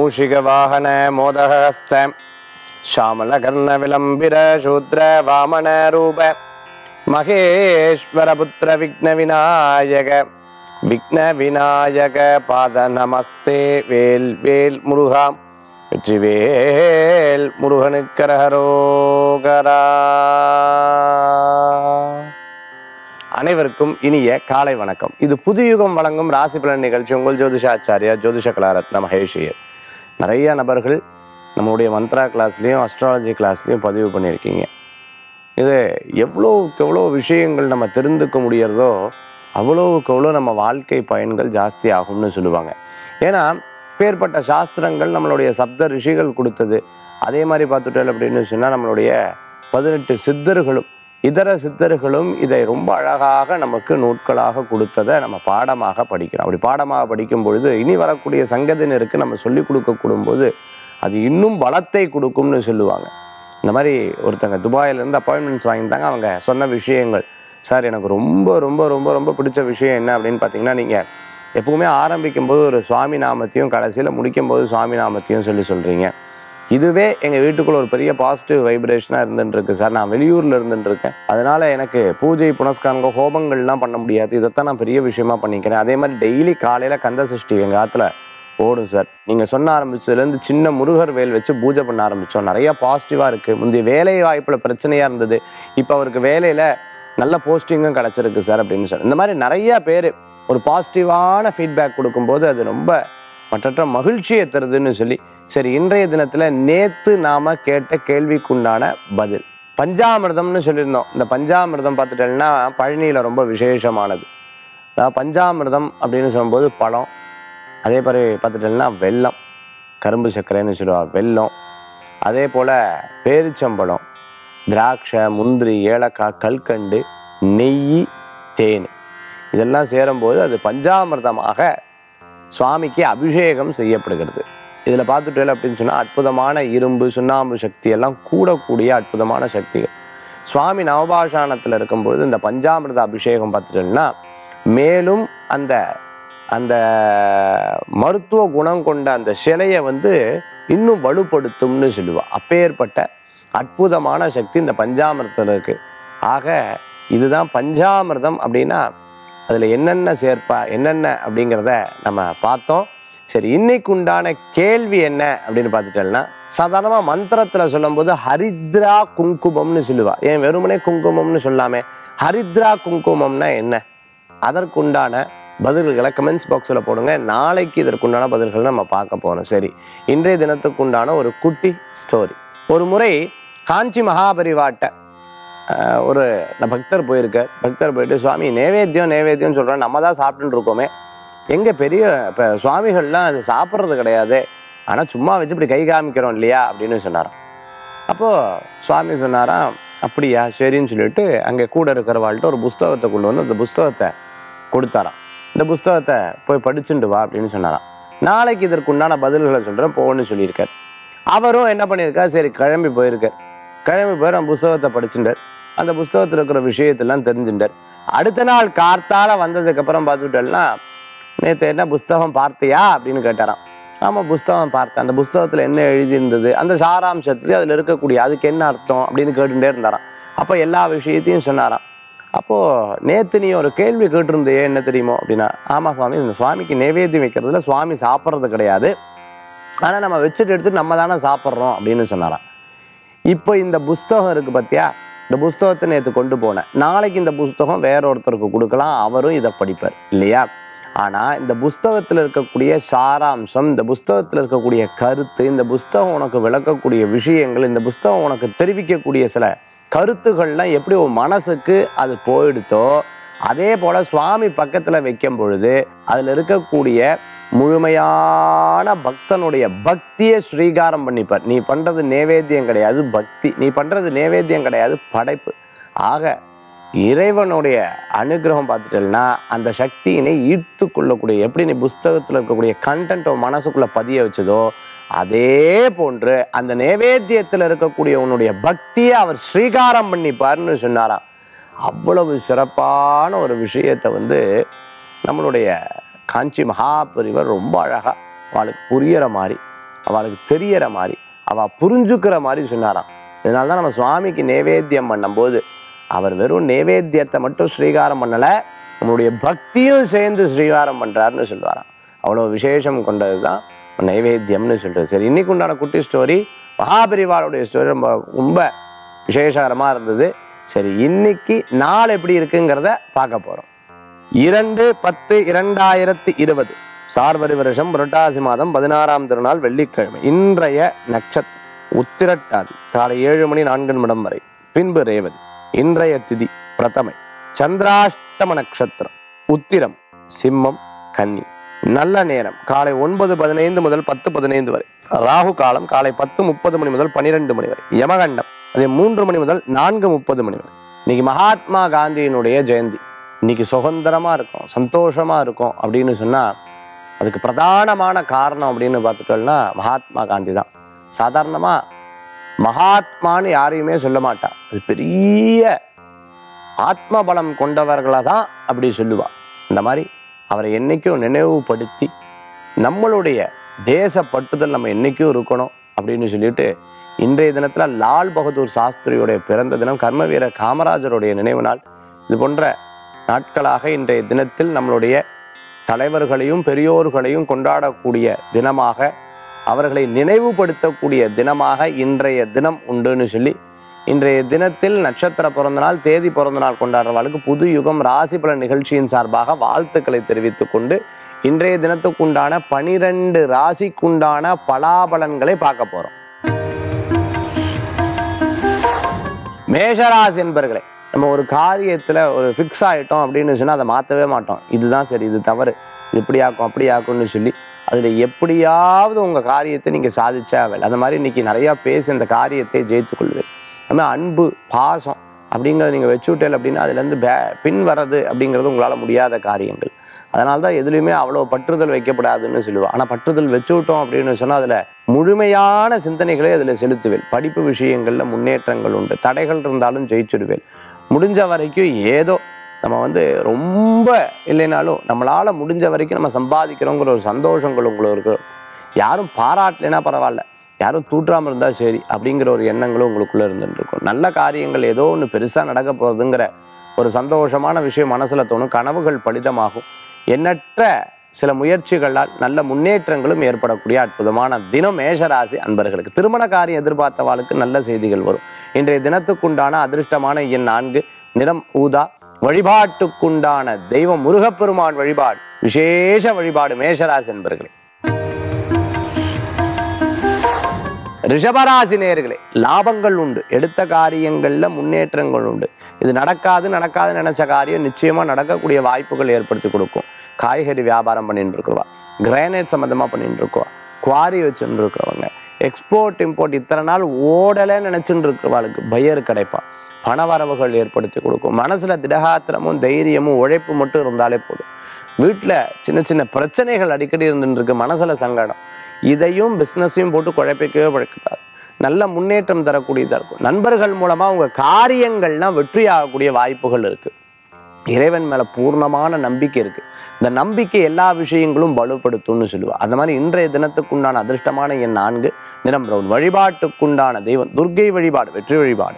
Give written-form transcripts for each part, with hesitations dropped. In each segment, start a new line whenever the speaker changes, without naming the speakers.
மூஷிகவாகன மோதகஸ்த ஷாமலகர்ண விளம்பிர சூத்ர வாமன ரூப மகேஸ்வரபுத்திர விக்ன விநாயக பாத நமஸ்தே. வேல் வேல் முருகா வெற்றிவேல் முருகனுக்கரகரோகரா. அனைவருக்கும் இனிய காலை வணக்கம். இது புதுயுகம் வழங்கும் ராசி பலன் நிகழ்ச்சி. உங்கள் ஜோதிஷாச்சாரியா ஜோதிஷ கலாரத்ன மகேஷியர். நிறைய நபர்கள் நம்மளுடைய மந்த்ரா கிளாஸ்லேயும் அஸ்ட்ராலஜி கிளாஸ்லேயும் பதிவு பண்ணியிருக்கீங்க. இது எவ்வளோவுக்கு எவ்வளோ விஷயங்கள் நம்ம தெரிந்துக்க முடியறதோ அவ்வளோவுக்கு எவ்வளோ நம்ம வாழ்க்கை பயன்கள் ஜாஸ்தி ஆகும்னு சொல்லுவாங்க. ஏன்னா பேர்பட்ட சாஸ்திரங்கள் நம்மளுடைய சப்த ரிஷிகள் கொடுத்தது. அதே மாதிரி பார்த்துட்டோம் அப்படின்னு சொன்னால் நம்மளுடைய 18 சித்தர்களும் இதர சித்தர்களும் இதை ரொம்ப அழகாக நமக்கு நூட்களாக கொடுத்ததை நம்ம பாடமாக படிக்கிறோம். அப்படி பாடமாக படிக்கும் பொழுது இனி வரக்கூடிய சங்கதினருக்கு நம்ம சொல்லிக் கொடுக்கக்கூடும்போது அது இன்னும் பலத்தை கொடுக்கும்னு சொல்லுவாங்க. இந்த மாதிரி ஒருத்தங்க துபாயிலேருந்து அப்பாயின்மெண்ட்ஸ் வாங்கியிருந்தாங்க. அவங்க சொன்ன விஷயங்கள், சார் எனக்கு ரொம்ப ரொம்ப ரொம்ப ரொம்ப பிடிச்ச விஷயம் என்ன அப்படின்னு பார்த்தீங்கன்னா, நீங்கள் எப்பவுமே ஆரம்பிக்கும்போது ஒரு சுவாமி நாமத்தையும் கடைசியில் முடிக்கும்போது சுவாமி நாமத்தையும் சொல்கிறீங்க. இதுவே எங்கள் வீட்டுக்குள்ள ஒரு பெரிய பாசிட்டிவ் வைப்ரேஷனாக இருந்துட்டுருக்கு சார். நான் வெளியூரில் இருந்துட்டுருக்கேன், அதனால் எனக்கு பூஜை புனஸ்காரங்கள் ஹோமங்கள்லாம் பண்ண முடியாது. இதைத்தான் நான் பெரிய விஷயமா பண்ணிக்கிறேன். அதே மாதிரி டெய்லி காலையில் கந்த சஷ்டி எங்கள் ஆற்றுல ஓடும் சார். நீங்கள் சொன்ன ஆரம்பிச்சதுலேருந்து சின்ன முருகர் வேல் வச்சு பூஜை பண்ண ஆரம்பித்தோம். நிறையா பாசிட்டிவாக இருக்குது. முந்தைய வேலை வாய்ப்பில் பிரச்சனையாக இருந்தது, இப்போ அவருக்கு வேலையில் நல்ல போஸ்டிங்கும் கிடச்சிருக்கு சார் அப்படின்னு சொல்லி இந்த மாதிரி நிறையா பேர் ஒரு பாசிட்டிவான ஃபீட்பேக் கொடுக்கும்போது அது ரொம்ப மற்ற மகிழ்ச்சியை தருதுன்னு சொல்லி, சரி இன்றைய தினத்தில் நேற்று நாம் கேட்ட கேள்விக்குண்டான பதில் பஞ்சாமிர்தம்னு சொல்லியிருந்தோம். இந்த பஞ்சாமிர்தம் பார்த்துட்டேன்னா பழனியில் ரொம்ப விசேஷமானது. பஞ்சாமிர்தம் அப்படின்னு சொல்லும்போது பழம், அதே மாதிரி பார்த்துட்டேன்னா வெல்லம், கரும்பு சர்க்கரைன்னு சொல்லுவாங்க வெல்லம், அதே போல் பேரிச்சம்பழம், திராட்சை, முந்திரி, ஏலக்காய், கல்கண்டு, நெய், தேன் இதெல்லாம் சேரும்போது அது பஞ்சாமிர்தமாக சுவாமிக்கு அபிஷேகம் செய்யப்படுகிறது. இதில் பார்த்துட்டேன் அப்படின்னு சொன்னால் அற்புதமான இரும்பு சுண்ணாம்பு சக்தி எல்லாம் கூடக்கூடிய அற்புதமான சக்திகள். சுவாமி நவபாஷானத்தில் இருக்கும்போது இந்த பஞ்சாமிர்த அபிஷேகம் பார்த்துட்டோம்னா மேலும் அந்த அந்த மருத்துவ குணம் கொண்ட அந்த சிலையை இன்னும் வலுப்படுத்தும்னு சொல்லுவாள். அப்பேற்பட்ட அற்புதமான சக்தி இந்த பஞ்சாமிர்தத்தில் இருக்குது. ஆக இதுதான் பஞ்சாமிர்தம் அப்படின்னா அதில் என்னென்ன சேர்ப்பா என்னென்ன அப்படிங்கிறத நம்ம பார்த்தோம். சரி, இன்னைக்கு உண்டான கேள்வி என்ன அப்படின்னு பார்த்துட்டோம்னா, சாதாரணமாக மந்திரத்தில் சொல்லும்போது ஹரித்ரா குங்குமம்னு சொல்லுவா. ஏன் வெறுமனே குங்குமம்னு சொல்லாமே, ஹரித்ரா குங்குமம்னா என்ன? அதற்குண்டான பதில்களை கமெண்ட்ஸ் பாக்ஸில் போடுங்க. நாளைக்கு இதற்குண்டான பதில்களை நம்ம பார்க்க போகிறோம். சரி, இன்றைய தினத்துக்குண்டான ஒரு குட்டி ஸ்டோரி. ஒரு முறை காஞ்சி மகாபரிவாட்ட ஒரு பக்தர் போயிட்டு, சுவாமி நேவேத்தியம் சொல்கிறேன், நம்ம தான் சாப்பிட்டுன்னு இருக்கோமே, எங்கள் பெரிய இப்போ சுவாமிகள்லாம் அது சாப்பிட்றது கிடையாது, ஆனால் சும்மா வச்சு இப்படி கை காமிக்கிறோம் இல்லையா அப்படின்னு சொன்னாராம். அப்போது சுவாமி சொன்னாராம், அப்படியா சரின்னு சொல்லிட்டு அங்கே கூட இருக்கிறவாள்கிட்ட ஒரு புஸ்தகத்தை கொண்டு வந்து அந்த புஸ்தகத்தை கொடுத்தாராம். இந்த புஸ்தகத்தை போய் படிச்சுட்டு வா அப்படின்னு சொன்னாராம். நாளைக்கு இதற்குண்டான பதில்களை சொல்கிறேன் போன்னு சொல்லியிருக்கார். அவரும் என்ன பண்ணியிருக்கார், சரி கிளம்பி போய் அந்த புஸ்தகத்தை படிச்சுட்டார். அந்த புஸ்தகத்தில் இருக்கிற விஷயத்தெல்லாம் தெரிஞ்சுட்டார். அடுத்த நாள் கார்த்தால வந்ததுக்கப்புறம் பார்த்துட்டோம்னா, நேற்று என்ன புஸ்தகம் பார்த்தியா அப்படின்னு கேட்டாராம். ஆமாம் புஸ்தகம் பார்த்தேன், அந்த புஸ்தகத்தில் என்ன எழுதியிருந்தது, அந்த சாராம்சத்துலேயே அதில் இருக்கக்கூடிய அதுக்கு என்ன அர்த்தம் அப்படின்னு கேட்டுகிட்டே இருந்தாராம். அப்போ எல்லா விஷயத்தையும் சொன்னாராம். அப்போது நேற்று நீ ஒரு கேள்வி கேட்டிருந்தையே, என்ன தெரியுமோ அப்படின்னா, ஆமாம் சுவாமி, இந்த சுவாமிக்கு நைவேத்தியம் வைக்கிறதுல சுவாமி சாப்பிட்றது கிடையாது, ஆனால் நம்ம வச்சுட்டு எடுத்துட்டு நம்ம தானே சாப்பிட்றோம் அப்படின்னு சொன்னாராம். இப்போ இந்த புஸ்தகம் இருக்குது பார்த்தியா, இந்த புஸ்தகத்தை நேற்று கொண்டு போனேன், நாளைக்கு இந்த புஸ்தகம் வேற ஒருத்தருக்கு கொடுக்கலாம், அவரும் இதை படிப்பார் இல்லையா. ஆனால் இந்த புஸ்தகத்தில் இருக்கக்கூடிய சாராம்சம், இந்த புஸ்தகத்தில் இருக்கக்கூடிய கருத்து, இந்த புஸ்தகம் உனக்கு விளக்கக்கூடிய விஷயங்கள், இந்த புஸ்தகம் உனக்கு தெரிவிக்கக்கூடிய சில கருத்துக்கள்லாம் எப்படி உன் மனசுக்கு அது போயிடுத்தோ, அதே போல் சுவாமி பக்கத்தில் வைக்கும் பொழுது அதில் இருக்கக்கூடிய முழுமையான பக்தனுடைய பக்தியை ஸ்ரீகாரம் பண்ணிப்பார். நீ பண்ணுறது நேவேத்தியம் கிடையாது பக்தி, நீ பண்ணுறது நேவேத்தியம் கிடையாது படைப்பு. ஆக இறைவனுடைய அனுகிரகம் பார்த்துட்டேன்னா அந்த சக்தியினை ஈர்த்து கொள்ளக்கூடிய, எப்படி நீ புஸ்தகத்தில் இருக்கக்கூடிய கண்டென்ட்டை மனசுக்குள்ளே பதிய வச்சதோ அதே போன்று அந்த நேவேத்தியத்தில் இருக்கக்கூடிய உன்னுடைய பக்தியை அவர் ஸ்ரீகாரம் பண்ணிப்பார்னு சொன்னாராம். அவ்வளவு சிறப்பான ஒரு விஷயத்தை நம்மளுடைய காஞ்சி மகாபரிவர் ரொம்ப அழகாக அவளுக்கு புரிகிற மாதிரி அவளுக்கு தெரியற மாதிரி அவள் புரிஞ்சுக்கிற மாதிரி சொன்னாராம். இதனால தான் நம்ம சுவாமிக்கு நைவேத்தியம் பண்ணும்போது அவர் வெறும் நைவேத்தியத்தை மட்டும் ஸ்ரீகாரம் பண்ணலை, நம்மளுடைய பக்தியும் சேர்ந்து ஸ்ரீகாரம் பண்ணுறாருன்னு சொல்லுவாராம். அவ்வளோ விசேஷம் கொண்டது தான் நைவேத்தியம்னு சொல்கிறது. சரி, இன்னைக்கு உண்டான குட்டி ஸ்டோரி மகாபரிவாளுடைய ஸ்டோரி ரொம்ப ரொம்ப விசேஷகரமாக இருந்தது. சரி, இன்னைக்கு நாள் எப்படி இருக்குங்கிறத பார்க்க போகிறோம். 2/10/2020 சார்வரி வருஷம் புரட்டாசி மாதம் 16ஆம் திருநாள் வெள்ளிக்கிழமை. இன்றைய நட்சத்திரம் உத்திரட்டாதி காலை 7:04 வரை, பின்பு ரேவதி. இன்றைய திதி பிரதமை. சந்திராஷ்டம நட்சத்திரம் உத்திரம், சிம்மம், கன்னி. நல்ல நேரம் காலை 9:15 முதல் 10:15 வரை. ராகு காலம் காலை 10:30 முதல் 12 மணி வரை. யமகண்டம் அதே 3 மணி முதல் 4:30 வரை. இன்னைக்கு மகாத்மா காந்தியினுடைய ஜெயந்தி. இன்னைக்கு சுதந்திரமா இருக்கும், சந்தோஷமா இருக்கும் அப்படின்னு சொன்னா அதுக்கு பிரதானமான காரணம் அப்படின்னு பார்த்துட்டோம்னா மகாத்மா காந்தி தான். சாதாரணமா மகாத்மான்னு யாரையுமே சொல்ல மாட்டா, அது பெரிய ஆத்ம பலம் கொண்டவர்களை தான் அப்படி சொல்லுவா. இந்த மாதிரி அவரை என்னைக்கும் நினைவுபடுத்தி நம்மளுடைய தேச பட்டுதல் நம்ம என்னைக்கும் இருக்கணும் அப்படின்னு சொல்லிட்டு இன்றைய தினத்துல லால் பகதூர் சாஸ்திரியுடைய பிறந்த தினம், கர்ம வீரர் காமராஜருடைய நினைவு நாள். இது போன்ற நாட்களாக இன்றைய தினத்தில் நம்மளுடைய தலைவர்களையும் பெரியோர்களையும் கொண்டாடக்கூடிய தினமாக, அவர்களை நினைவுபடுத்தக்கூடிய தினமாக இன்றைய தினம் உண்டுன்னு சொல்லி இன்றைய தினத்தில் நட்சத்திர பிறந்த நாள், தேதி பிறந்த நாள் கொண்டாடுறவர்களுக்கு புது யுகம் ராசி பலன் நிகழ்ச்சியின் சார்பாக வாழ்த்துக்களை தெரிவித்துக் கொண்டு இன்றைய தினத்துக்குண்டான 12 ராசிக்குண்டான பலாபலன்களை பார்க்க போறோம். மேஷராசி என்பர்களே, நம்ம ஒரு காரியத்தில் ஒரு ஃபிக்ஸ் ஆகிட்டோம் அப்படின்னு சொன்னால் அதை மாற்றவே மாட்டோம். இதுதான் சரி, இது தவறு, இது இப்படி ஆக்கும் அப்படி ஆக்கும்னு சொல்லி அதில் எப்படியாவது உங்கள் காரியத்தை நீங்கள் சாதிச்சா வேலை. அந்த மாதிரி இன்றைக்கி நிறையா பேசி அந்த காரியத்தை ஜெயித்து கொள்வேன். அதுமாதிரி அன்பு பாசம் அப்படிங்கிறத நீங்கள் வச்சுவிட்டேன் அப்படின்னா அதுலேருந்து பின் வர்றது அப்படிங்கிறது உங்களால் முடியாத காரியங்கள். அதனால தான் எதுலேயுமே அவ்வளோ பற்றுதல் வைக்கப்படாதுன்னு சொல்லுவாள். ஆனால் பற்றுதல் வச்சு விட்டோம் அப்படின்னு சொன்னால் அதில் முழுமையான சிந்தனைகளை அதில் செலுத்துவேன். படிப்பு விஷயங்களில் முன்னேற்றங்கள் உண்டு, தடைகள் இருந்தாலும் ஜெயிச்சுடுவேன். முடிஞ்ச வரைக்கும் ஏதோ நம்ம ரொம்ப இல்லைனாலும் நம்மளால் முடிஞ்ச வரைக்கும் நம்ம சம்பாதிக்கிறோங்கிற ஒரு சந்தோஷங்கள் உங்களுக்கு யாரும் பாராட்டலைன்னா பரவாயில்ல, யாரும் தூற்றாமல் இருந்தால் சரி அப்படிங்கிற ஒரு எண்ணங்களும் உங்களுக்குள்ளே இருந்துருக்கும். நல்ல காரியங்கள் ஏதோ ஒன்று பெருசாக நடக்க போகிறதுங்கிற ஒரு சந்தோஷமான விஷயம் மனசில் தோணும். கனவுகள் பலிதமாகும். எண்ணற்ற சில முயற்சிகளால் நல்ல முன்னேற்றங்களும் ஏற்படக்கூடிய அற்புதமான தினம் மேஷராசி அன்பர்களுக்கு. திருமண காரியம் எதிர்பார்த்தவாளுக்கு நல்ல செய்திகள் வரும். இன்றைய தினத்துக்குண்டான அதிர்ஷ்டமான எண் 4, நிறம் ஊதா. வழிபாட்டுக்குண்டான தெய்வம் முருகப்பெருமான் வழிபாடு, விசேஷ வழிபாடு மேஷராசி அன்பர்களே. ரிஷபராசி நேயர்களே, லாபங்கள் உண்டு, எடுத்த காரியங்கள்ல முன்னேற்றங்கள் உண்டு. இது நடக்காதுன்னு நினைச்ச காரியம் நிச்சயமா நடக்கக்கூடிய வாய்ப்புகள் ஏற்படுத்தி கொடுக்கும். காய்கறி வியாபாரம் பண்ணிட்டு இருக்கிறவா, கிரானைட் சம்மந்தமா பண்ணிட்டு இருக்கோம், குவாரி வச்சுட்டு இருக்கிறவங்க, எக்ஸ்போர்ட் இம்போர்ட் இத்தனை நாள் ஓடலைன்னு நினைச்சுட்டு இருக்கிறவாளுக்கு பையர் கிடைப்பா. பணவரவுகள் ஏற்படுத்தி கொடுக்கும். மனசுல திடகாத்திரமும் தைரியமும் உழைப்பு மட்டும் இருந்தாலே போதும். வீட்டில் சின்ன சின்ன பிரச்சனைகள் அடிக்கடி இருந்துட்டு இருக்கு, மனசுல சங்கடம், இதையும் பிஸ்னஸையும் போட்டு குழப்பிக்கவே பழக்காது. நல்ல முன்னேற்றம் தரக்கூடியதாக இருக்கும். நண்பர்கள் மூலமா உங்க காரியங்கள்லாம் வெற்றி ஆகக்கூடிய வாய்ப்புகள் இருக்கு. இறைவன் மேல பூர்ணமான நம்பிக்கை இருக்கு. இந்த நம்பிக்கை எல்லா விஷயங்களும் வலுப்படுத்தும்னு சொல்லுவா. அந்த மாதிரி இன்றைய தினத்துக்குண்டான அதிர்ஷ்டமான எண் 4, நிறம் பிரவுன். வழிபாட்டுக்குண்டான தெய்வம் துர்க்கை வழிபாடு, வெற்றி வழிபாடு.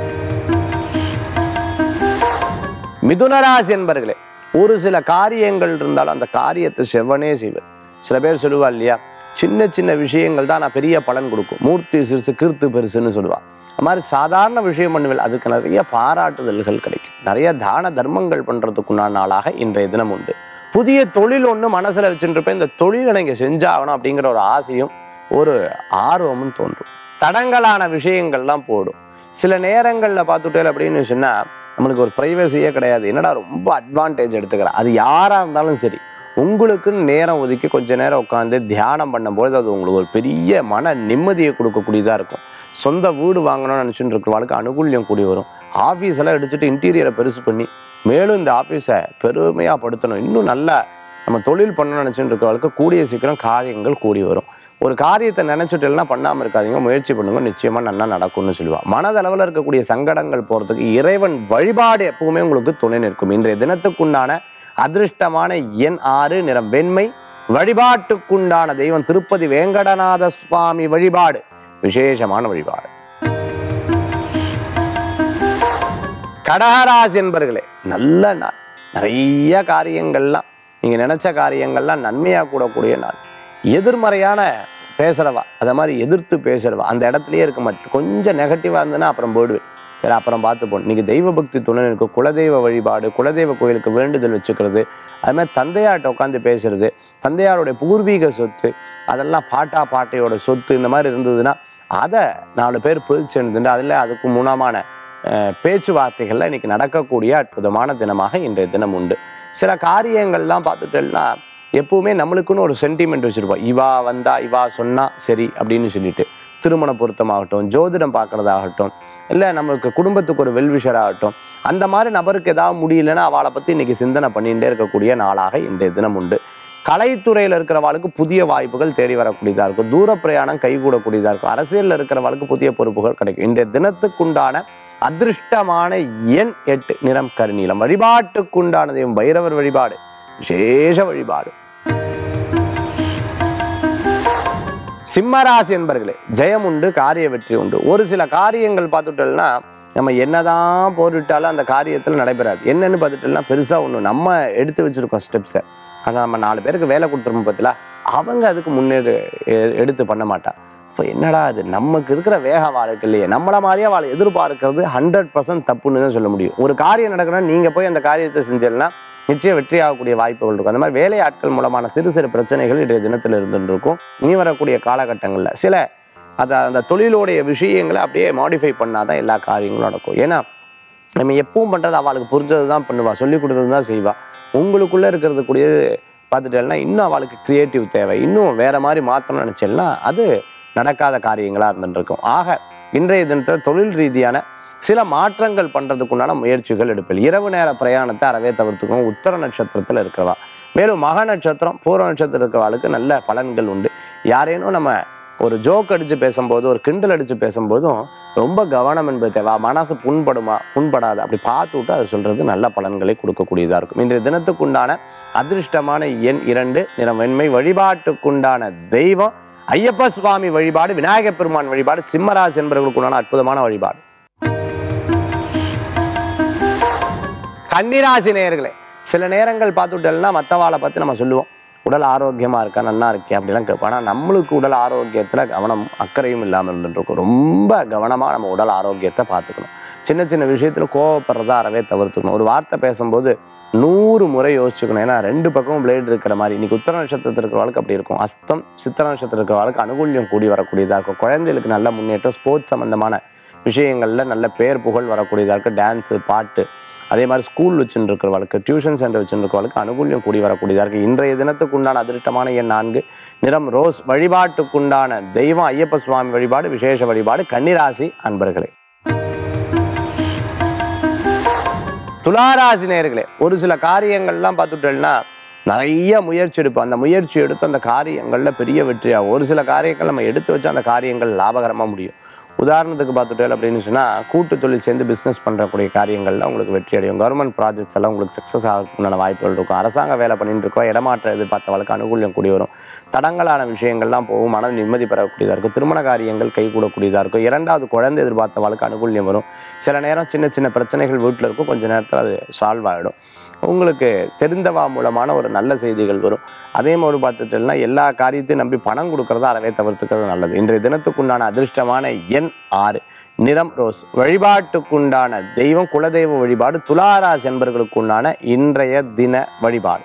மிதுனராசி என்பர்களே, ஒரு சில காரியங்கள் இருந்தாலும் அந்த காரியத்தை செவ்வனே செய்வர். சில பேர் சொல்லுவா இல்லையா, சின்ன சின்ன விஷயங்கள் தான் நான் பெரிய பலன் கொடுக்கும், மூர்த்தி சிறுசு கீர்த்து பெருசுன்னு சொல்லுவா. அது மாதிரி சாதாரண விஷயம் பண்ணுவேன், அதுக்கு நிறைய பாராட்டுதல்கள் கிடைக்கும். நிறைய தான தர்மங்கள் பண்றதுக்குண்டான நாளாக இன்றைய தினம் உண்டு. புதிய தொழில் ஒன்று மனசுல வச்சுட்டு இருப்பேன், இந்த தொழிலை நீங்க செஞ்சாகணும் அப்படிங்கிற ஒரு ஆசையும் ஒரு ஆர்வமும் தோன்றும். தடங்கலான விஷயங்கள்லாம் போடும். சில நேரங்களில் பார்த்துட்டேன் அப்படின்னு சொன்னால் நம்மளுக்கு ஒரு ப்ரைவசியே கிடையாது. என்னடா ரொம்ப அட்வான்டேஜ் எடுத்துக்கிறேன். அது யாராக இருந்தாலும் சரி, உங்களுக்குன்னு நேரம் ஒதுக்கி கொஞ்ச நேரம் உட்காந்து தியானம் பண்ணும்போது அது உங்களுக்கு ஒரு பெரிய மன நிம்மதியை கொடுக்கக்கூடியதாக இருக்கும். சொந்த வீடு வாங்கணும்னு நினச்சிட்டு இருக்கிறவங்களுக்கு அனுகூல்யம் கூடி வரும். ஆஃபீஸெல்லாம் அடிச்சுட்டு இன்டீரியரை பெருசு பண்ணி மேலும் இந்த ஆஃபீஸை பெருமையாக படுத்தணும், இன்னும் நல்லா நம்ம தொழில் பண்ணணும்னு நினச்சிட்டு இருக்கிறவங்களுக்கு கூடிய சீக்கிரம் காரியங்கள் கூடி வரும். ஒரு காரியத்தை நினைச்சிட்டுனா பண்ணாமல் இருக்காதீங்க, முயற்சி பண்ணுங்க, நிச்சயமா நல்லா நடக்கும்னு சொல்லுவா. மனதளவில் இருக்கக்கூடிய சங்கடங்கள் போறதுக்கு இறைவன் வழிபாடு எப்பவுமே உங்களுக்கு துணை நிற்கும். இன்றைய தினத்துக்குண்டான அதிர்ஷ்டமான எண் 6, நிறம் வெண்மை, வழிபாட்டுக்குண்டான தெய்வம் திருப்பதி வேங்கடநாத சுவாமி வழிபாடு விசேஷமான வழிபாடு. கடகராசி என்பர்களே, நல்ல நாள். நிறைய காரியங்கள்லாம் நீங்க நினைச்ச காரியங்கள்லாம் நன்மையா கூடக்கூடிய நாள். எதிர்மறையான பேசுறவா, அதை மாதிரி எதிர்த்து பேசுறவா அந்த இடத்துலயே இருக்க மாட்டேன். கொஞ்சம் நெகட்டிவா இருந்ததுன்னா அப்புறம் போயிடுவேன். சரி, அப்புறம் பார்த்து போகணும். இன்னைக்கு தெய்வ பக்தி துணை இருக்கு. குலதெய்வ வழிபாடு, குலதெய்வ கோயிலுக்கு வேண்டுதல் வச்சுக்கிறது, அது மாதிரி தந்தையார்கிட்ட உட்காந்து பேசுறது, தந்தையாருடைய பூர்வீக சொத்து, அதெல்லாம் பாட்டையோட சொத்து இந்த மாதிரி இருந்ததுன்னா அதை 4 பேர் பிரிச்சுட்டு அதில் அதுக்கு மூலமான பேச்சுவார்த்தைகள்ல இன்னைக்கு நடக்கக்கூடிய அற்புதமான தினமாக இன்றைய தினம் உண்டு. சில காரியங்கள்லாம் பார்த்துட்டேன்னா எப்பவுமே நம்மளுக்குன்னு ஒரு சென்டிமெண்ட் வச்சுருப்போம். இவா வந்தா இவா சொன்னா சரி அப்படின்னு சொல்லிட்டு, திருமண பொருத்தமாகட்டும், ஜோதிடம் பார்க்குறதாகட்டும், இல்லை நம்மளுக்கு குடும்பத்துக்கு ஒரு வெல்விஷர் ஆகட்டும், அந்த மாதிரி நபருக்கு ஏதாவது முடியலன்னா அவளை பற்றி இன்னைக்கு சிந்தனை பண்ணிகிட்டே இருக்கக்கூடிய நாளாக இன்றைய தினம் உண்டு. கலைத்துறையில் இருக்கிறவாளுக்கு புதிய வாய்ப்புகள் தேடி வரக்கூடியதாக இருக்கும். தூர பிரயாணம் கைகூடக்கூடியதாக இருக்கும். அரசியலில் இருக்கிறவாளுக்கு புதிய பொறுப்புகள் கிடைக்கும். இன்றைய தினத்துக்குண்டான அதிர்ஷ்டமான எண் 8, நிறம் கருநீலம். வழிபாட்டுக்குண்டான தெய்வம் பைரவர் வழிபாடு விசேஷ வழிபாடு. சிம்மராசி என்பர்களே, ஜெயம் உண்டு, காரிய வெற்றி உண்டு. ஒரு சில காரியங்கள் பார்த்துட்டோம்னா நம்ம என்னதான் போட்டுட்டாலும் அந்த காரியத்தில் நடைபெறாது. என்னன்னு பார்த்துட்டோம்னா பெருசாக ஒன்று நம்ம எடுத்து வச்சிருக்கோம் ஸ்டெப்ஸை, ஆனால் நம்ம 4 பேருக்கு வேலை கொடுத்துருப்போம் பார்த்தீங்களா, அவங்க அதுக்கு முன்னேறு எடுத்து பண்ண மாட்டா. இப்போ என்னடா அது நமக்கு இருக்கிற வேக வாழ்க்கை இல்லையே, நம்மளை மாதிரியே அவளை எதிர்பார்க்கறது 100% தப்புன்னு தான் சொல்ல முடியும். ஒரு காரியம் நடக்கணும்னா நீங்கள் போய் அந்த காரியத்தை செஞ்சீங்கன்னா நிச்சயம் வெற்றி ஆகக்கூடிய வாய்ப்புகள் இருக்கும். அந்த மாதிரி வேலையாட்கள் மூலமான சிறு சிறு பிரச்சனைகள் இன்றைய தினத்தில் இருந்துருக்கும். இனி வரக்கூடிய காலகட்டங்களில் சில அந்த தொழிலுடைய விஷயங்களை அப்படியே மாடிஃபை பண்ணாதான் எல்லா காரியங்களும் நடக்கும். ஏன்னா நம்ம எப்பவும் பண்ணுறது அவளுக்கு புரிஞ்சது தான் பண்ணுவா, சொல்லி கொடுத்தது தான் செய்வா. உங்களுக்குள்ளே இருக்கிறது கூடியது பார்த்துட்டேன்னா இன்னும் அவளுக்கு க்ரியேட்டிவ் தேவை, இன்னும் வேறு மாதிரி மாற்றணும்னு நினச்சேன்னா அது நடக்காத காரியங்களாக இருந்துருக்கும். ஆக இன்றைய தினத்தில் தொழில் ரீதியான சில மாற்றங்கள் பண்ணுறதுக்குண்டான முயற்சிகள் எடுப்பில். இரவு நேர பிரயாணத்தை அறவே தவிர்த்துக்கணும். உத்தர நட்சத்திரத்தில் இருக்கிறவா, மேலும் மக நட்சத்திரம், பூர்வ நட்சத்திரம் இருக்கிறவாளுக்கு நல்ல பலன்கள் உண்டு. யாரேனும் நம்ம ஒரு ஜோக் அடித்து பேசும்போது, ஒரு கிண்டல் அடித்து பேசும்போதும் ரொம்ப கவனம் என்பது தேவை. மனசு புண்படாது அப்படி பார்த்து விட்டு அது சொல்கிறது நல்ல பலன்களை கொடுக்கக்கூடியதாக இருக்கும். இன்றைய தினத்துக்குண்டான அதிர்ஷ்டமான எண் 2, நிறம் வெண்மை. வழிபாட்டுக்குண்டான தெய்வம் ஐயப்ப சுவாமி வழிபாடு, விநாயகப் பெருமான் வழிபாடு. சிம்மராசி என்பவர்களுக்குண்டான அற்புதமான வழிபாடு. கன்னிராசி நேயர்களே, சில நேரங்கள் பார்த்துட்டோம்னா மற்றவாளை பற்றி நம்ம சொல்லுவோம், உடல் ஆரோக்கியமாக இருக்கா, நல்லா இருக்கே அப்படிலாம் கேட்போம். ஆனால் நம்மளுக்கு உடல் ஆரோக்கியத்தில் கவனம் அக்கறையும் இல்லாமல் இருந்துருக்கும். ரொம்ப கவனமாக நம்ம உடல் ஆரோக்கியத்தை பார்த்துக்கணும். சின்ன சின்ன விஷயத்தில் கோவப்படுறதா அறவே தவிர்த்துக்கணும். ஒரு வார்த்தை பேசும்போது 100 முறை யோசிச்சுக்கணும். ஏன்னா 2 பக்கமும் பிளேடு இருக்கிற மாதிரி. இன்றைக்கி உத்தர நட்சத்திரத்தில் இருக்கிறவளுக்கு அப்படி இருக்கும். அஸ்தம் சித்திர நட்சத்திரத்தில் இருக்கிறவளுக்கு அனுகூல்யம் கூடி வரக்கூடியதாக இருக்கும். குழந்தைகளுக்கு நல்ல முன்னேற்றம், ஸ்போர்ட்ஸ் சம்மந்தமான விஷயங்களில் நல்ல பேர் புகழ் வரக்கூடியதாக இருக்குது. டான்ஸு, பாட்டு, அதே மாதிரி ஸ்கூல் வச்சுன்னு இருக்கிறவளுக்கு, டியூஷன் சென்டர் வச்சுன்னு இருக்கிறவளுக்கு அனுகூல்யம் கூடி வரக்கூடியதாக இருக்குது. இன்றைய தினத்துக்குண்டான அதிர்ஷ்டமான எண் 4, நிறம் ரோஸ். வழிபாட்டுக்குண்டான தெய்வம் ஐயப்ப சுவாமி வழிபாடு விசேஷ வழிபாடு. கன்னிராசி அன்பர்களே. துளாராசி நேயர்களே, ஒரு சில காரியங்கள்லாம் பார்த்துட்டோம்னா நிறைய முயற்சி எடுப்போம். அந்த முயற்சி எடுத்து அந்த காரியங்களில் பெரிய வெற்றியாகும். ஒரு சில காரியங்கள் நம்ம எடுத்து வச்சு அந்த காரியங்கள் லாபகரமாக முடியும். உதாரணத்துக்கு பார்த்துட்டோம் அப்படின்னு சொன்னால் கூட்டு தொழில் சேர்ந்து பிஸ்னஸ் பண்ணுறக்கூடிய காரியங்கள்லாம் உங்களுக்கு வெற்றி அடையும். கவர்மெண்ட் ப்ராஜெக்ட்ஸ் எல்லாம் உங்களுக்கு சக்ஸஸ் ஆகிறதுக்குண்டான வாய்ப்புகள் இருக்கும். அரசாங்க வேலை பண்ணிட்டு இருக்கோம், இடமாற்ற எதிர்பார்த்தவளுக்கு அனுகூல்யம் கூடி வரும். தடங்கலான விஷயங்கள்லாம் போகும், மன நிம்மதி பெறக்கூடியதாக இருக்கும். திருமண காரியங்கள் கைகூடக்கூடியதாக இருக்கும். 2வது குழந்தை எதிர்பார்த்தவளுக்கு அனுகூல்யம் வரும். சில நேரம் சின்ன சின்ன பிரச்சனைகள் வீட்டில் இருக்கும், கொஞ்சம் நேரத்தில் அது சால்வ் ஆகிடும். உங்களுக்கு தெரிந்தவா மூலமான ஒரு நல்ல செய்திகள் வரும். அதே மாதிரி பார்த்துட்டோம்னா எல்லா காரியத்தையும் நம்பி பணம் கொடுக்கறத அறவே தவிர்த்துக்கிறது நல்லது. இன்றைய தினத்துக்குண்டான அதிர்ஷ்டமான எண் 6, நிறம் ரோஸ். வழிபாட்டுக்குண்டான தெய்வம் குலதெய்வ வழிபாடு. துளாராசி என்பவர்களுக்குண்டான இன்றைய தின வழிபாடு.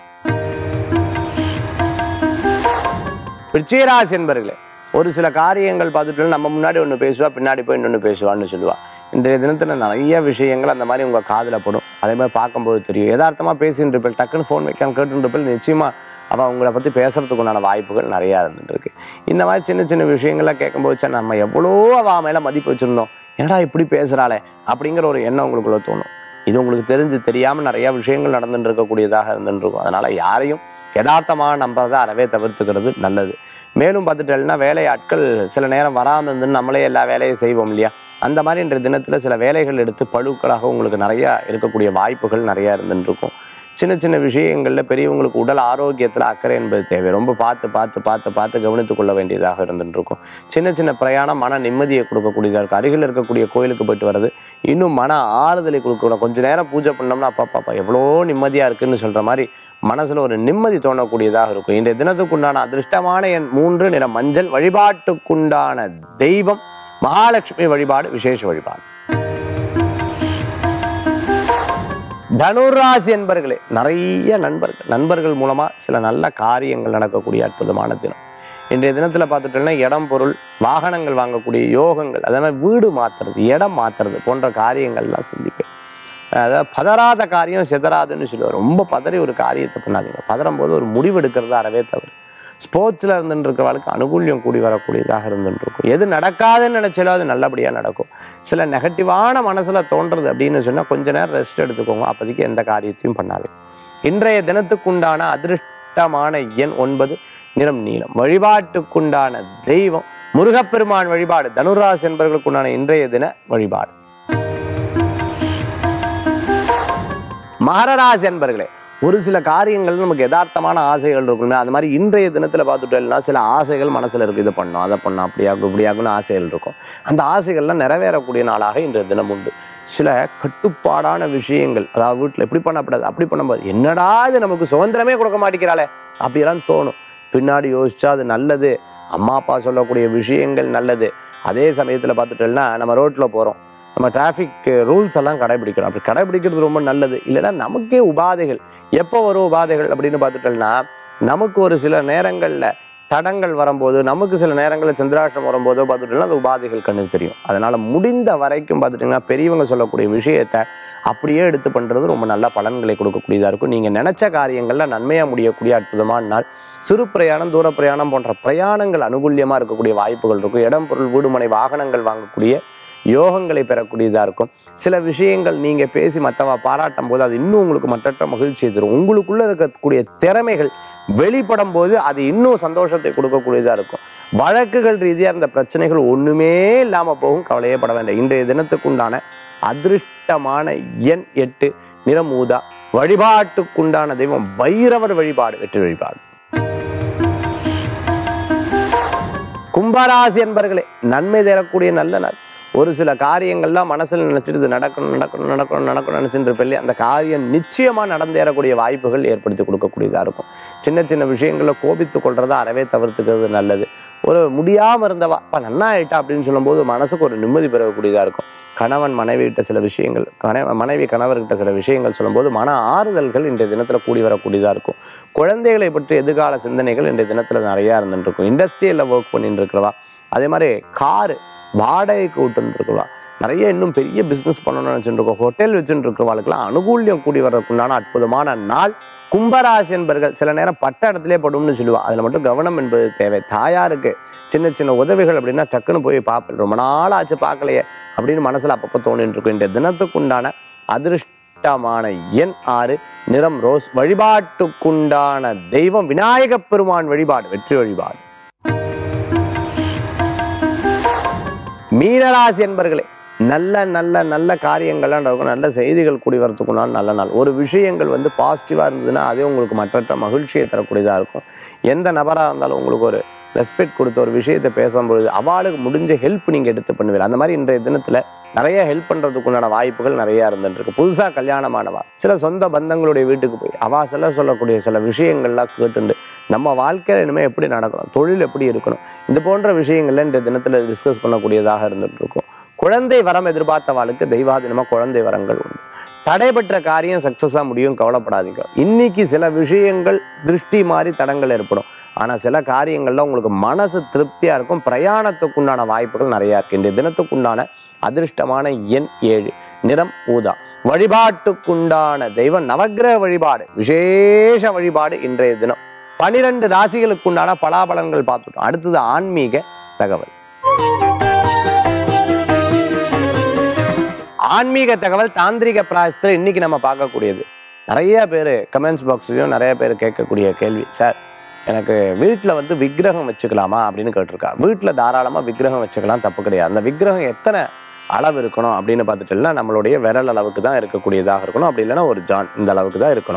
விருச்சிகராசி என்பவர்களே, ஒரு சில காரியங்கள் பார்த்துட்டோம்னா நம்ம முன்னாடி ஒன்று பேசுவா, பின்னாடி போய் இன்னொன்று பேசுவான்னு சொல்லுவா. இன்றைய தினத்தில் நிறைய விஷயங்கள் அந்த மாதிரி உங்கள் காதில் படும். அதே மாதிரி பார்க்கும்போது தெரியும். யதார்த்தமாக பேசின்னு இருப்பேன், டக்குன்னு ஃபோன் வைக்காமல் கேட்டுன்னு இருப்பேன், நிச்சயமாக அவள் உங்களை பற்றி பேசுகிறதுக்குண்டான வாய்ப்புகள் நிறையா இருந்துருக்கு. இந்த மாதிரி சின்ன சின்ன விஷயங்கள்லாம் கேட்கும்போது சார் நம்ம எவ்வளோ அவள் மேலே மதிப்பு வச்சுருந்தோம், என்னடா இப்படி பேசுகிறாளே அப்படிங்கிற ஒரு எண்ணம் உங்களுக்குள்ளே தோணும். இது உங்களுக்கு தெரியாமல் நிறையா விஷயங்கள் நடந்துட்டு இருக்கக்கூடியதாக இருந்துருக்கும். அதனால் யாரையும் யதார்த்தமாக நம்புறதை அறவே தவிர்த்துக்கிறது நல்லது. மேலும் பார்த்துட்டேன்னா வேலையாட்கள் சில நேரம் வராமல் இருந்துன்னு நம்மளே எல்லா வேலையும் செய்வோம் இல்லையா, அந்த மாதிரி இன்றைய தினத்தில் சில வேலைகள் எடுத்து பழுக்களாக உங்களுக்கு நிறையா இருக்கக்கூடிய வாய்ப்புகள் நிறையா இருந்துருக்கும். சின்ன சின்ன விஷயங்களில் பெரியவங்களுக்கு உடல் ஆரோக்கியத்தில் அக்கறை என்பது தேவை. ரொம்ப பார்த்து கவனித்து கொள்ள வேண்டியதாக இருந்துருக்கும். சின்ன சின்ன பிரயாணம் மன நிம்மதியை கொடுக்கக்கூடியதாக இருக்கும். அருகில் இருக்கக்கூடிய கோயிலுக்கு போயிட்டு வர்றது இன்னும் மன ஆறுதலை கொடுக்கணும். கொஞ்சம் நேரம் பூஜை பண்ணோம்னா அப்பா எவ்வளோ நிம்மதியாக இருக்குதுன்னு சொல்கிற மாதிரி மனசில் ஒரு நிம்மதி தோணக்கூடியதாக இருக்கும். இன்றைய தினத்துக்குண்டான அதிர்ஷ்டமான எண் 3, நிறம் மஞ்சள். வழிபாட்டுக்குண்டான தெய்வம் மகாலட்சுமி வழிபாடு, விசேஷ வழிபாடு. தனுராசி என்பர்களே, நிறைய நண்பர்கள் மூலமாக சில நல்ல காரியங்கள் நடக்கக்கூடிய அற்புதமான தினம். இன்றைய தினத்தில் பார்த்துட்டோம்னா இடம் பொருள் வாகனங்கள் வாங்கக்கூடிய யோகங்கள், அதே மாதிரி வீடு மாற்றுறது, இடம் மாற்றுறது போன்ற காரியங்கள்லாம் சிந்திப்பேன். அதாவது பதறாத காரியம் சிதறாதுன்னு சொல்லுவார். ரொம்ப பதறி ஒரு காரியத்தை பண்ணாதீங்க. பதறும் போது ஒரு முடிவு எடுக்கிறது அறவே தவறு. ஸ்போர்ட்ஸில் இருந்துருக்கிறவளுக்கு அனுகூல்யம் கூடி வரக்கூடியதாக இருந்துருக்கும். எது நடக்காதுன்னு நினச்சாலும் அது நல்லபடியாக நடக்கும். சில நெகட்டிவான மனசில் தோன்றுறது அப்படின்னு சொன்னால் கொஞ்ச நேரம் ரெஸ்ட் எடுத்துக்கோங்க. அப்போதைக்கு எந்த காரியத்தையும் பண்ணாது. இன்றைய தினத்துக்குண்டான அதிர்ஷ்டமான எண் 9, நிறம் நீலம். வழிபாட்டுக்குண்டான தெய்வம் முருகப்பெருமான் வழிபாடு. தனுராசி என்பவர்களுக்குண்டான இன்றைய தின வழிபாடு. மகர ராசி என்பர்களே, ஒரு சில காரியங்கள் நமக்கு யதார்த்தமான ஆசைகள் இருக்குமே, அது மாதிரி இன்றைய தினத்தில் பார்த்துட்டோம்னா சில ஆசைகள் மனசில் இருக்குது. இதை பண்ணோம், அதை பண்ணோம், அப்படியாகும் இப்படியாகும்னு ஆசைகள் இருக்கும். அந்த ஆசைகள்லாம் நிறைவேறக்கூடிய நாளாக இன்றைய தினம் உண்டு. சில கட்டுப்பாடான விஷயங்கள், அதாவது வீட்டில் எப்படி பண்ணக்கூடாது, அப்படி பண்ணும்போது என்னடா இது நமக்கு சுதந்திரமே கொடுக்க மாட்டேங்கிறாளே அப்படியெல்லாம் தோணும். பின்னாடி யோசிச்சா அது நல்லது. அம்மா அப்பா சொல்லக்கூடிய விஷயங்கள் நல்லது. அதே சமயத்தில் பார்த்துட்டோம்னா நம்ம ரோட்டில் போகிறோம், நம்ம டிராஃபிக் ரூல்ஸ் எல்லாம் கடைபிடிக்கிறோம். அப்படி கடைபிடிக்கிறது ரொம்ப நல்லது. இல்லைன்னா நமக்கே உபாதைகள் எப்போ வரும் உபாதைகள் அப்படின்னு பார்த்துட்டோம்னா, நமக்கு ஒரு சில நேரங்களில் தடங்கள் வரும்போது, நமக்கு சில நேரங்களில் சந்திராஷ்டிரம் வரும்போதோ பார்த்துட்டோம்னா அந்த உபாதைகள் கண்ணுக்கு தெரியும். அதனால் முடிந்த வரைக்கும் பார்த்துட்டிங்கன்னா பெரியவங்க சொல்லக்கூடிய விஷயத்தை அப்படியே எடுத்து பண்ணுறது ரொம்ப நல்ல பலன்களை கொடுக்கக்கூடியதாக இருக்கும். நீங்கள் நினச்ச காரியங்களில் நன்மையாக முடியக்கூடிய அற்புதமான நாள். சிறு பிரயாணம், தூர பிரயாணம் போன்ற பிரயாணங்கள் அனுகூல்யமாக இருக்கக்கூடிய வாய்ப்புகள் இருக்கும். இடம் பொருள் வீடுமனை வாகனங்கள் வாங்கக்கூடிய யோகங்களை பெறக்கூடியதாக இருக்கும். சில விஷயங்கள் நீங்கள் பேசி மற்றவா பாராட்டும் போது அது இன்னும் உங்களுக்கு மற்றற்ற மகிழ்ச்சியை தரும். உங்களுக்குள்ளே இருக்கக்கூடிய திறமைகள் வெளிப்படும் போது அது இன்னும் சந்தோஷத்தை கொடுக்கக்கூடியதாக இருக்கும். வழக்குகள் ரீதியாக இருந்த பிரச்சனைகள் ஒன்றுமே இல்லாமல் போகும். கவலையே பட வேண்டாம். இன்றைய தினத்துக்குண்டான அதிர்ஷ்டமான எண் 8, நிறம் ஊதா. வழிபாட்டுக்குண்டான தெய்வம் பைரவர் வழிபாடு, வெற்றி வழிபாடு. கும்பராசி என்பர்களே, நன்மை தரக்கூடிய நல்ல நாள். ஒரு சில காரியங்கள்லாம் மனசில் நினச்சிட்டு இது நடக்கணும் நினச்சிட்டு இருப்பேன். அந்த காரியம் நிச்சயமாக நடந்தேறக்கூடிய வாய்ப்புகள் ஏற்படுத்தி கொடுக்கக்கூடியதாக இருக்கும். சின்ன சின்ன விஷயங்களில் கோபித்து கொள்றதை அறவே தவிர்த்துக்கிறது நல்லது. ஒரு முடியாமல் இருந்தவா அப்போ நன்னா ஆயிட்டா அப்படின்னு சொல்லும்போது மனசுக்கு ஒரு நிம்மதி பெறக்கூடியதாக இருக்கும். கணவன் மனைவிகிட்ட சில விஷயங்கள், மனைவி கணவர்கிட்ட சில விஷயங்கள் சொல்லும்போது மன ஆறுதல்கள் இன்றைய தினத்தில் கூடி வரக்கூடியதாக இருக்கும். குழந்தைகளை பற்றி எதிர்கால சிந்தனைகள் இன்றைய தினத்தில் நிறையா இருந்துருக்கும். இண்டஸ்ட்ரியில் ஒர்க் பண்ணிட்டு இருக்கிறவா, அதே மாதிரி காரு வாடகைக்கு விட்டுருக்குவா, நிறைய இன்னும் பெரிய பிஸ்னஸ் பண்ணணும்னு நினச்சிட்டு இருக்கோம், ஹோட்டல் வச்சுட்டு இருக்கிறவாளுக்கெல்லாம் அனுகூல்யம் கூடி வர்றதுக்குண்டான அற்புதமான நாள். கும்பராசி என்பர்கள் சில நேரம் பட்ட இடத்துலேயே படும்னு சொல்லுவாள். அதில் மட்டும் கவனம் என்பது தேவை. தாயாருக்கு சின்ன சின்ன உதவிகள் அப்படின்னா டக்குன்னு போய் பார்ப்பேன், ரொம்ப நாள் ஆச்சு பார்க்கலையே அப்படின்னு மனசில் அப்பப்போ தோணிட்டு இருக்கும். இந்த தினத்துக்குண்டான அதிர்ஷ்டமான எண் 6, நிறம் ரோஸ். வழிபாட்டுக்குண்டான தெய்வம் விநாயகப் பெருமான் வழிபாடு, வெற்றி வழிபாடு. மீனராசி என்பர்களே, நல்ல நல்ல நல்ல காரியங்கள்லாம் நடக்கும். நல்ல செய்திகள் கூடி வரத்துக்குண்டான நல்ல நாள். ஒரு விஷயங்கள் பாசிட்டிவாக இருந்ததுன்னா அதே உங்களுக்கு மற்ற மகிழ்ச்சியை தரக்கூடியதாக இருக்கும். எந்த நபராக இருந்தாலும் உங்களுக்கு ஒரு ரெஸ்பெக்ட் கொடுத்த ஒரு விஷயத்தை பேசும்பொழுது அவளுக்கு முடிஞ்ச ஹெல்ப் நீங்கள் எடுத்து பண்ணுவீங்க. அந்த மாதிரி இன்றைய தினத்தில் நிறைய ஹெல்ப் பண்ணுறதுக்குண்டான வாய்ப்புகள் நிறையா இருந்துருக்கு. புதுசாக கல்யாணமானவா சில சொந்த பந்தங்களுடைய வீட்டுக்கு போய் அவா சொல்லக்கூடிய சில விஷயங்கள்லாம் கேட்டுண்டு நம்ம வாழ்க்கையில் இனிமேல் எப்படி நடக்கணும், தொழில் எப்படி இருக்கணும், இது போன்ற விஷயங்கள்ல இன்றைய தினத்தில் டிஸ்கஸ் பண்ணக்கூடியதாக இருந்துகிட்ருக்கும். குழந்தை வரம் எதிர்பார்த்தவாளுக்கு தெய்வாதீனமாக குழந்தை வரங்கள் உண்டு. தடைபெற்ற காரியம் சக்ஸஸாக முடியும், கவலைப்படாதீங்க. இன்னைக்கு சில விஷயங்கள் திருஷ்டி மாறி தடங்கள் ஏற்படும். ஆனால் சில காரியங்கள்ல உங்களுக்கு மனசு திருப்தியாக இருக்கும். பிரயாணத்துக்குண்டான வாய்ப்புகள் நிறையா இருக்குது. இன்றைய தினத்துக்குண்டான அதிர்ஷ்டமான எண் 7, நிறம் ஊதா. வழிபாட்டுக்குண்டான தெய்வம் நவக்கிரக வழிபாடு, விசேஷ வழிபாடு. இன்றைய தினம் 12 ராசிகளுக்குண்டான பலாபலன்கள் பார்த்துட்டோம். அடுத்தது ஆன்மீக தகவல். ஆன்மீக தகவல் தாந்திரிக பிராயசத்தில் இன்னைக்கு நம்ம பார்க்கக்கூடியது. நிறைய பேர் கமெண்ட்ஸ் பாக்ஸ்லையும் நிறைய பேர் கேட்கக்கூடிய கேள்வி, சார் எனக்கு வீட்டில் விக்கிரகம் வச்சுக்கலாமா அப்படின்னு கேட்டிருக்கா. வீட்டில் தாராளமாக விக்கிரகம் வச்சுக்கலாம், தப்பு கிடையாது. அந்த விக்கிரகம் எத்தனை அளவு இருக்கணும் அப்படின்னு பார்த்துட்டோம்னா நம்மளுடைய விரல் அளவுக்கு தான் இருக்கக்கூடியதாக இருக்கணும். அப்படி இல்லைன்னா ஒரு ஜான் இந்த அளவுக்கு தான் இருக்கணும்.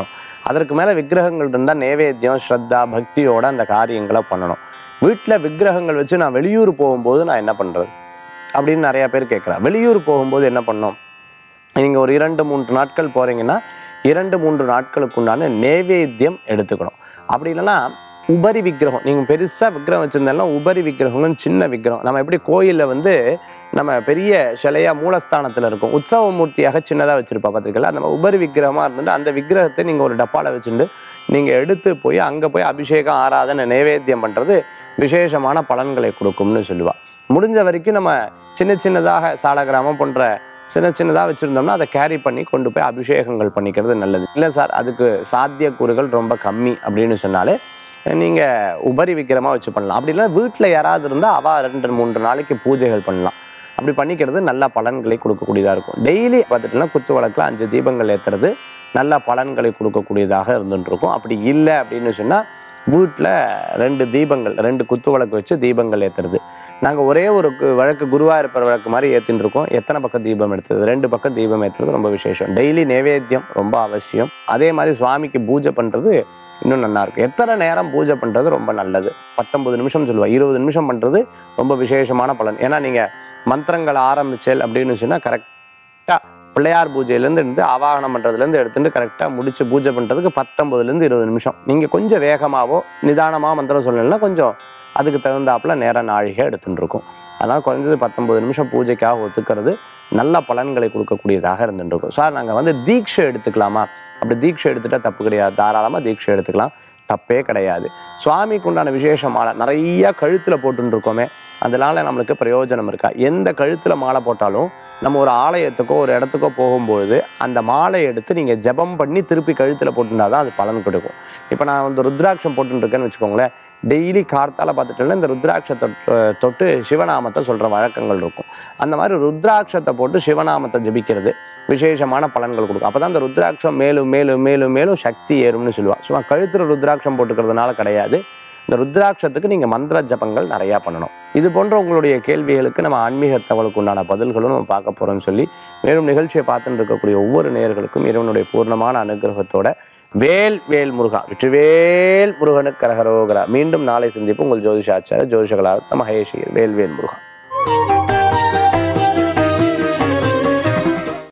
அதற்கு மேலே விக்கிரகங்கள் இருந்தால் நைவேத்தியம் ஸ்ரத்தா பக்தியோட அந்த காரியங்களை பண்ணணும். வீட்டில் விக்கிரகங்கள் வச்சு நான் வெளியூர் போகும்போது நான் என்ன பண்ணுறது அப்படின்னு நிறையா பேர் கேட்குறேன். வெளியூர் போகும்போது என்ன பண்ணோம், நீங்கள் ஒரு 2-3 நாட்கள் போகிறீங்கன்னா 2-3 நாட்களுக்கு உண்டான நைவேத்தியம் எடுத்துக்கணும். அப்படி இல்லைன்னா உபரி விக்கிரகம், நீங்கள் பெருசாக விக்கிரகம் வச்சுருந்தாலும் உபரி விக்கிரகம்னு சின்ன விக்கிரகம், நம்ம எப்படி கோயிலில் வந்து நம்ம பெரிய சிலையாக மூலஸ்தானத்தில் இருக்கும், உற்சவ மூர்த்தியாக சின்னதாக வச்சுருப்பா பார்த்துருக்கல, நம்ம உபரி விக்கிரகமாக இருந்துட்டு அந்த விக்கிரகத்தை நீங்கள் ஒரு டப்பாவில் வச்சுட்டு நீங்கள் எடுத்து போய் அங்கே போய் அபிஷேகம் ஆராதனை நைவேத்தியம் பண்ணுறது விசேஷமான பலன்களை கொடுக்கும்னு சொல்லுவாள். முடிஞ்ச வரைக்கும் நம்ம சின்னதாக சாலகிராமம் போன்ற சின்னதாக வச்சுருந்தோம்னா அதை கேரி பண்ணி கொண்டு போய் அபிஷேகங்கள் பண்ணிக்கிறது நல்லது. இல்லை சார் அதுக்கு சாத்தியக்கூறுகள் ரொம்ப கம்மி அப்படின்னு சொன்னாலே நீங்கள் உபரி விக்கிரமாக வச்சு பண்ணலாம். அப்படி இல்லைன்னா வீட்டில் யாராவது இருந்தால் அவள் 2-3 நாளைக்கு பூஜைகள் பண்ணலாம். அப்படி பண்ணிக்கிறது நல்ல பலன்களை கொடுக்கக்கூடியதாக இருக்கும். டெய்லி பார்த்துட்டுனா குத்து விளக்கில் 5 தீபங்கள் ஏற்றுறது நல்ல பலன்களை கொடுக்கக்கூடியதாக இருந்துகிட்ருக்கும். அப்படி இல்லை அப்படின்னு சொன்னால் வீட்டில் 2 தீபங்கள் 2 குத்து விளக்கு வச்சு தீபங்கள் ஏற்றுறது. நாங்கள் ஒரே ஒரு வழக்கு குருவாயிருப்பர் வழக்கு மாதிரி ஏற்றின்னு இருக்கோம். எத்தனை பக்கம் தீபம் எடுத்தது, 2 பக்கம் தீபம் ஏற்றுறது ரொம்ப விசேஷம். டெய்லி நைவேத்தியம் ரொம்ப அவசியம். அதே மாதிரி சுவாமிக்கு பூஜை பண்ணுறது இன்னும் நல்லா இருக்கும். எத்தனை நேரம் பூஜை பண்ணுறது ரொம்ப நல்லது, 19 நிமிஷம் சொல்லுவாள், 20 நிமிஷம் பண்ணுறது ரொம்ப விசேஷமான பலன். ஏன்னா நீங்கள் மந்திரங்களை ஆரம்பிச்சல் அப்படின்னு சொன்னால் கரெக்டாக பிள்ளையார் பூஜையிலேருந்து இருந்து ஆவாகனம் பண்ணுறதுலேருந்து எடுத்துகிட்டு கரெக்டாக முடிச்சு பூஜை பண்ணுறதுக்கு 19லேருந்து 20 நிமிஷம். நீங்கள் கொஞ்சம் வேகமாகவோ நிதானமாக மந்திரம் சொல்லலைன்னா கொஞ்சம் அதுக்கு தகுந்தாப்புல நேரம் நாழிகை எடுத்துகிட்டு இருக்கும். அதனால் குறைஞ்சது 19 நிமிஷம் பூஜைக்காக ஒத்துக்கிறது நல்ல பலன்களை கொடுக்கக்கூடியதாக இருந்துருக்கும். சார் நாங்கள் வந்து தீட்சை எடுத்துக்கலாமா, அப்படி தீட்சை எடுத்துகிட்டா தப்பு கிடையாது, தாராளமாக தீட்சை எடுத்துக்கலாம், தப்பே கிடையாது. சுவாமிக்கு உண்டான விசேஷமான நிறையா கழுத்தில் போட்டுருக்கோமே, அதனால் நம்மளுக்கு பிரயோஜனம் இருக்கா? எந்த கழுத்தில் மாலை போட்டாலும் நம்ம ஒரு ஆலயத்துக்கோ ஒரு இடத்துக்கோ போகும்பொழுது அந்த மாலை எடுத்து நீங்கள் ஜபம் பண்ணி திருப்பி கழுத்தில் போட்டுருந்தா தான் அது பலன் கொடுக்கும். இப்போ நான் வந்து ருத்ராட்சம் போட்டுருக்கேன்னு வச்சுக்கோங்களேன், டெய்லி கார்த்தால பார்த்துட்டோம்னா இந்த ருத்ராட்சத்தை தொட்டு சிவநாமத்தை சொல்கிற வழக்கங்கள் இருக்கும். அந்த மாதிரி ருத்ராட்சத்தை போட்டு சிவநாமத்தை ஜபிக்கிறது விசேஷமான பலன்கள் கொடுக்கும். அப்போ தான் அந்த ருத்ராட்சம் மேலும் மேலும் மேலும் மேலும் சக்தி ஏறும்னு சொல்லுவாள். சும்மா கழுத்தில் ருத்ராட்சம் போட்டுக்கிறதுனால கிடையாது, இந்த ருத்ராட்சத்துக்கு நீங்கள் மந்திர ஜபங்கள் நிறையா பண்ணணும். இது போன்ற உங்களுடைய கேள்விகளுக்கு நம்ம ஆன்மீக தகவலுக்கு உண்டான பதில்களும் நம்ம பார்க்க போகிறோம்னு சொல்லி மேலும் நிகழ்ச்சியை பார்த்துட்டு இருக்கக்கூடிய ஒவ்வொரு நேயர்களுக்கும் இறைவனுடைய பூர்ணமான அனுகிரகத்தோட வேல் வேல் முருகா வெற்றிவேல் முருகனுக்கு கரகரோகரா. மீண்டும் நாளை சந்திப்பு உங்கள் ஜோதிஷாச்சாரிய ஜோதிஷகலா மகேஷ். வேல் வேல் முருகா.